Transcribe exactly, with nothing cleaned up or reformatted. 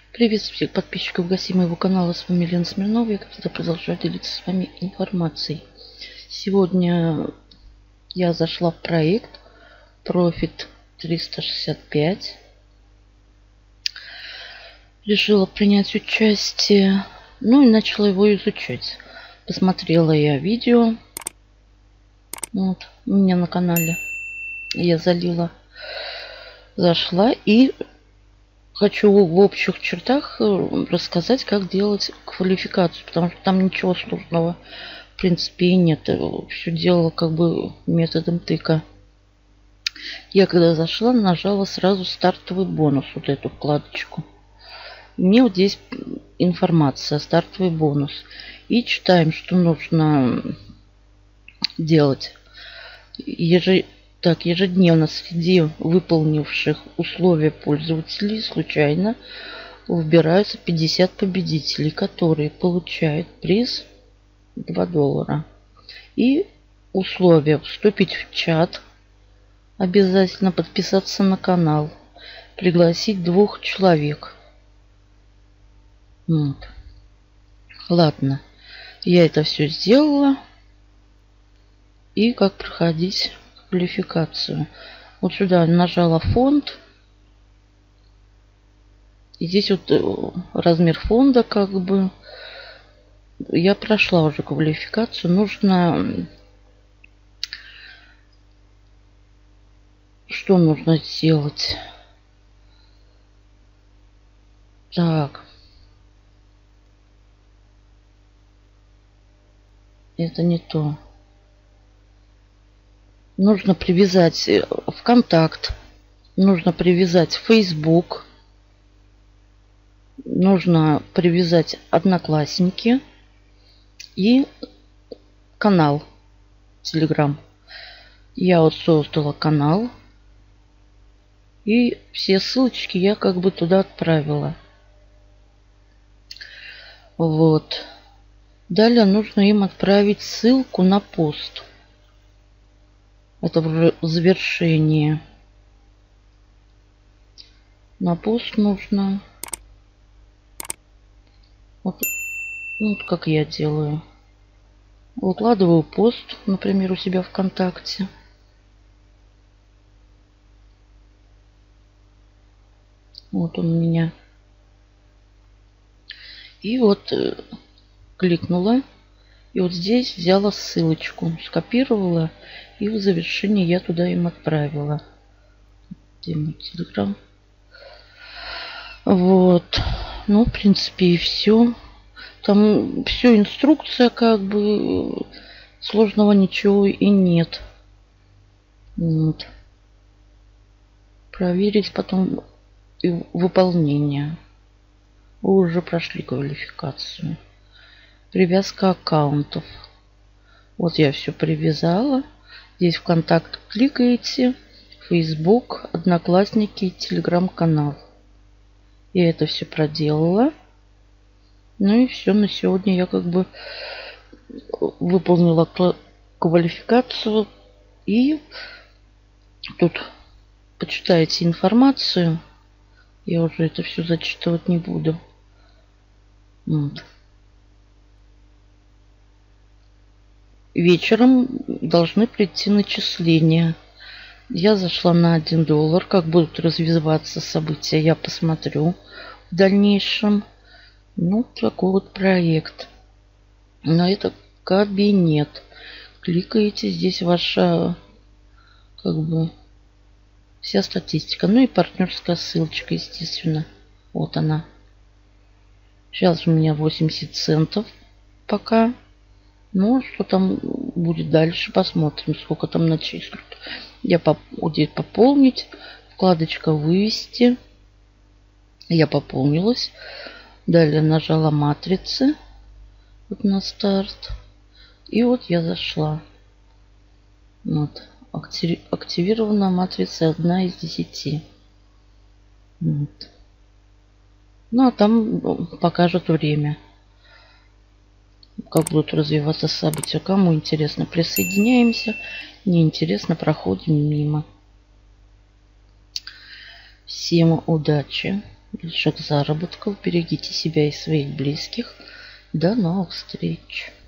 Приветствую всех подписчиков, гостей моего канала. С вами Лена Смирнова. Я, как всегда, продолжаю делиться с вами информацией. Сегодня я зашла в проект Profit триста шестьдесят пять. Решила принять участие. Ну и начала его изучать. Посмотрела я видео. Вот, у меня на канале. Я залила. Зашла и хочу в общих чертах рассказать, как делать квалификацию, потому что там ничего сложного в принципе и нет. Все делала как бы методом тыка. Я когда зашла, нажала сразу стартовый бонус, вот эту вкладочку. Мне вот здесь информация, стартовый бонус. И читаем, что нужно делать. Еже... Так, ежедневно среди выполнивших условия пользователей случайно выбираются пятьдесят победителей, которые получают приз два доллара. И условия: вступить в чат, обязательно подписаться на канал, пригласить двух человек. Вот. Ладно, я это все сделала. И как проходить квалификацию? Вот сюда нажала фонд. И здесь вот размер фонда как бы. Я прошла уже квалификацию. Нужно... Что нужно сделать? Так. Это не то. Нужно привязать ВКонтакт. Нужно привязать Facebook. Нужно привязать Одноклассники. И канал Telegram. Я вот создала канал. И все ссылочки я как бы туда отправила. Вот. Далее нужно им отправить ссылку на пост. Это уже завершение. На пост нужно. Вот, вот как я делаю. Выкладываю пост, например, у себя ВКонтакте. Вот он у меня. И вот э, кликнула. И вот здесь взяла ссылочку, скопировала. И в завершении я туда им отправила. Где мой Telegram? Вот. Ну, в принципе, и все. Там все инструкция, как бы. Сложного ничего и нет. Вот. Проверить потом и выполнение. Вы уже прошли квалификацию. Привязка аккаунтов. Вот я все привязала. Здесь ВКонтакт кликаете. Facebook, Одноклассники, Телеграм-канал. Я это все проделала. Ну и все, на сегодня я как бы выполнила квалификацию. И тут почитаете информацию. Я уже это все зачитывать не буду. Вот. Вечером должны прийти начисления. Я зашла на один доллар. Как будут развиваться события, я посмотрю в дальнейшем. Ну, такой вот проект. Но это кабинет. Кликаете, здесь ваша как бы вся статистика. Ну и партнерская ссылочка, естественно. Вот она. Сейчас у меня восемьдесят центов пока. Ну, что там будет дальше, посмотрим, сколько там начислят. Я поп здесь пополнить. Вкладочка вывести. Я пополнилась. Далее нажала матрицы. Вот на старт. И вот я зашла. Вот. Активирована матрица одна из десяти. Вот. Ну, а там покажет время. Как будут развиваться события. Кому интересно, присоединяемся. Не интересно, проходим мимо. Всем удачи. больших заработков. Берегите себя и своих близких. До новых встреч!